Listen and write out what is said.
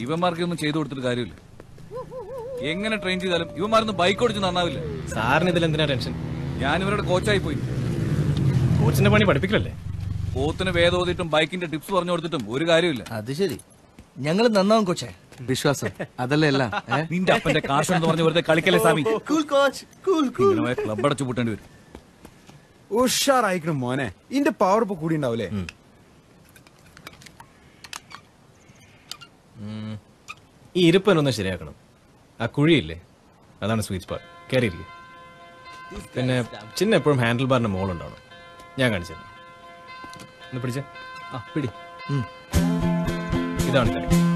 ഇവന്മാർക്കൊന്നും ചെയ്തു കൊടുത്തിട്ട് കാര്യമില്ല. എങ്ങനെ ട്രെയിൻ ചെയ്താലും ഇവന്മാരൊന്നും ബൈക്ക് ഓടിച്ച് നന്നാവില്ല. സാറിന് ഇതിലെന്തിനാ ടെൻഷൻ? ഞാൻ ഇവരുടെ കോച്ചായി പോയി. കോച്ചിന്റെ പണി പഠിപ്പിക്കലല്ലേ? പോത്തിന് വേദം ഓതിയിട്ടും ബൈക്കിന്റെ ടിപ്സ് പറഞ്ഞു കൊടുത്തിട്ടും ഒരു കാര്യമില്ല. അത് ശരി, ഞങ്ങൾ നന്നാവും കോച്ചേ. വിശ്വാസം അതല്ലേ എല്ലാം. നിന്റെ അപ്പന്റെ കാശെന്ന് പറഞ്ഞ് വെറുതെ കളിക്കല്ലേ സ്വാമി. ക്ലബ് അടച്ചു പൂട്ടേണ്ടി വരും. ഉഷാറായിക്കണം മോനെ. ഇന്റെ പവർ ഇപ്പൊ കൂടി ഉണ്ടാവൂലേ? ഈ ഇരുപ്പനൊന്ന് ശരിയാക്കണം. ആ കുഴിയില്ലേ, അതാണ് സ്വീറ്റ് സ്പോട്ട്. കയറിയില്ലേ? പിന്നെ ചിന്ന എപ്പോഴും ഹാൻഡിൽ ബാറിന്റെ മോളുണ്ടാവണം. ഞാൻ കാണിച്ചു. ഒന്ന് പിടിച്ച പിടി. ഇതാണ് കാര്യം.